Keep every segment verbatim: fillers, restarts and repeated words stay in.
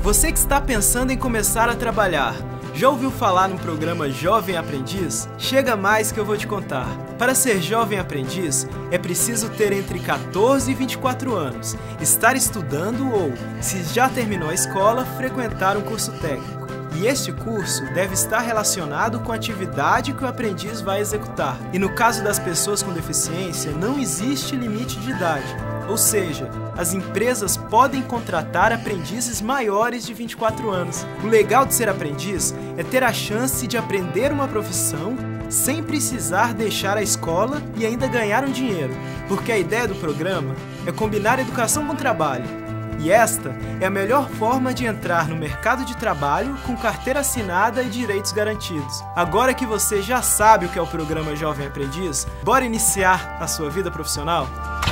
Você que está pensando em começar a trabalhar, já ouviu falar no programa Jovem Aprendiz? Chega mais que eu vou te contar. Para ser jovem aprendiz, é preciso ter entre quatorze e vinte e quatro anos, estar estudando ou, se já terminou a escola, frequentar um curso técnico. E este curso deve estar relacionado com a atividade que o aprendiz vai executar. E no caso das pessoas com deficiência, não existe limite de idade. Ou seja, as empresas podem contratar aprendizes maiores de vinte e quatro anos. O legal de ser aprendiz é ter a chance de aprender uma profissão sem precisar deixar a escola e ainda ganhar um dinheiro. Porque a ideia do programa é combinar educação com trabalho. E esta é a melhor forma de entrar no mercado de trabalho com carteira assinada e direitos garantidos. Agora que você já sabe o que é o programa Jovem Aprendiz, bora iniciar a sua vida profissional?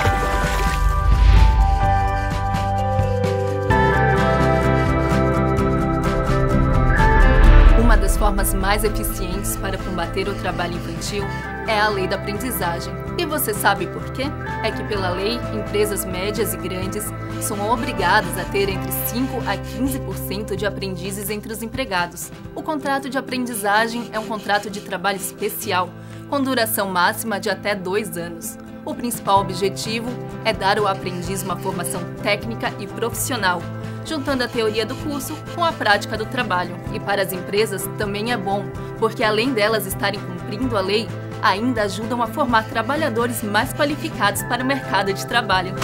Uma das formas mais eficientes para combater o trabalho infantil é a lei da aprendizagem. E você sabe por quê? É que pela lei, empresas médias e grandes são obrigadas a ter entre cinco a quinze por cento de aprendizes entre os empregados. O contrato de aprendizagem é um contrato de trabalho especial, com duração máxima de até dois anos. O principal objetivo é dar ao aprendiz uma formação técnica e profissional, juntando a teoria do curso com a prática do trabalho. E para as empresas também é bom, porque além delas estarem cumprindo a lei, ainda ajudam a formar trabalhadores mais qualificados para o mercado de trabalho.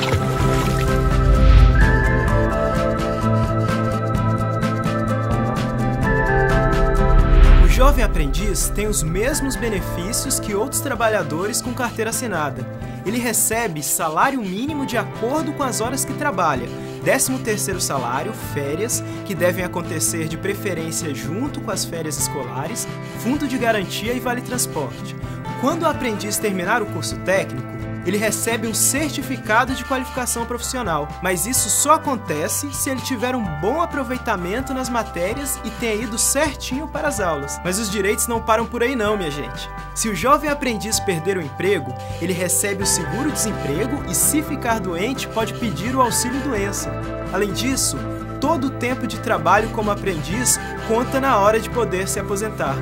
O jovem aprendiz tem os mesmos benefícios que outros trabalhadores com carteira assinada. Ele recebe salário mínimo de acordo com as horas que trabalha, décimo terceiro salário, férias, que devem acontecer de preferência junto com as férias escolares, fundo de garantia e vale-transporte. Quando o aprendiz terminar o curso técnico, ele recebe um certificado de qualificação profissional, mas isso só acontece se ele tiver um bom aproveitamento nas matérias e tenha ido certinho para as aulas. Mas os direitos não param por aí não, minha gente. Se o jovem aprendiz perder o emprego, ele recebe o seguro-desemprego e, se ficar doente, pode pedir o auxílio-doença. Além disso, todo o tempo de trabalho como aprendiz conta na hora de poder se aposentar.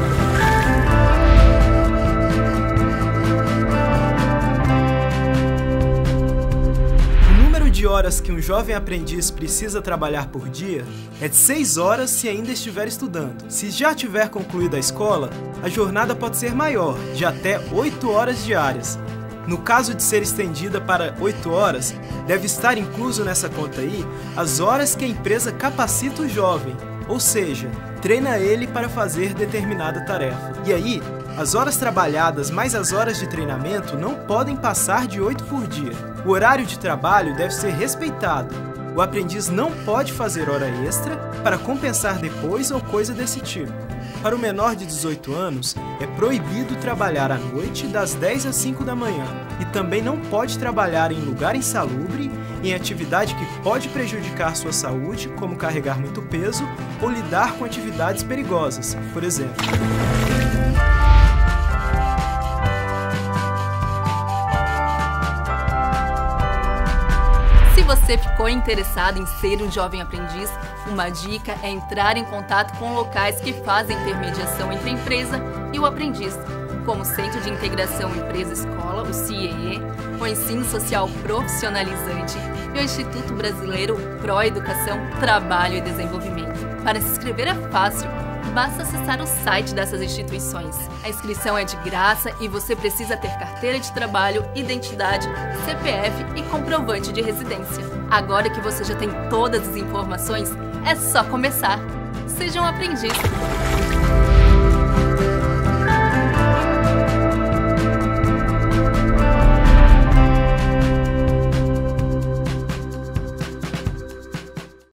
De horas que um jovem aprendiz precisa trabalhar por dia é de seis horas se ainda estiver estudando. Se já tiver concluído a escola, a jornada pode ser maior, de até oito horas diárias. No caso de ser estendida para oito horas, deve estar incluso nessa conta aí as horas que a empresa capacita o jovem, ou seja, treina ele para fazer determinada tarefa. E aí, as horas trabalhadas mais as horas de treinamento não podem passar de oito por dia. O horário de trabalho deve ser respeitado. O aprendiz não pode fazer hora extra para compensar depois ou coisa desse tipo. Para o menor de dezoito anos, é proibido trabalhar à noite das dez às cinco da manhã e também não pode trabalhar em lugar insalubre, em atividade que pode prejudicar sua saúde, como carregar muito peso ou lidar com atividades perigosas, por exemplo. Se você ficou interessado em ser um jovem aprendiz, uma dica é entrar em contato com locais que fazem intermediação entre a empresa e o aprendiz, como o Centro de Integração Empresa-Escola, o C I E E, o Ensino Social Profissionalizante e o Instituto Brasileiro Pró-Educação, Trabalho e Desenvolvimento. Para se inscrever é fácil, basta acessar o site dessas instituições. A inscrição é de graça e você precisa ter carteira de trabalho, identidade, C P F e comprovante de residência. Agora que você já tem todas as informações, é só começar. Seja um aprendiz!